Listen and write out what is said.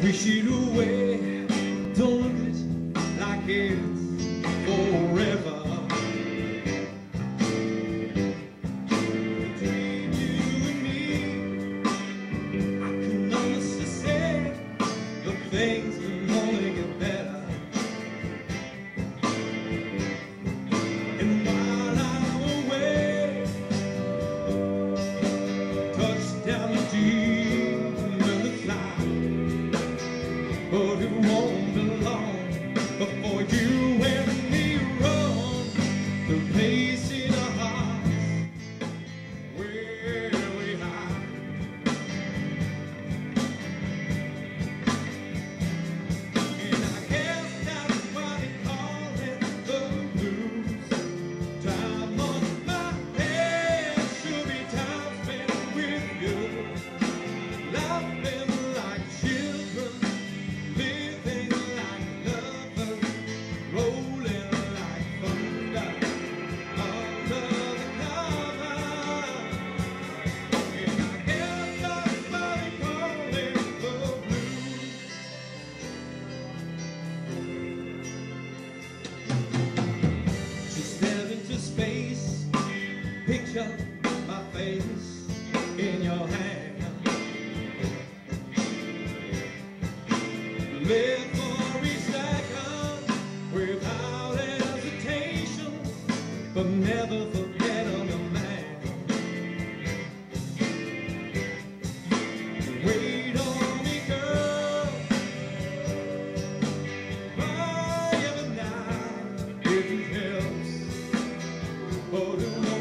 wish it away. Don't look at it like it's forever. Between you and me, I can honestly say the things will only get better. And while I'm away, touchdown the dream and the fly, but it won't be long before you and me run the pace in our hearts where we hide. And I guess that's why they call it the blues. Time on my head should be time spent with you, laughing like children, living like lovers, rolling like thunder under the cover. And I guess that's why they call it the blues. Just stare into space, picture my face in your hand. Live for each second without hesitation, but never forget on the man. Wait on me, girl. Cry every night if it helps, but it won't